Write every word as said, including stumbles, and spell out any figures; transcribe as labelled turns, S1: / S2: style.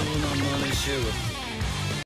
S1: な真似しやがって。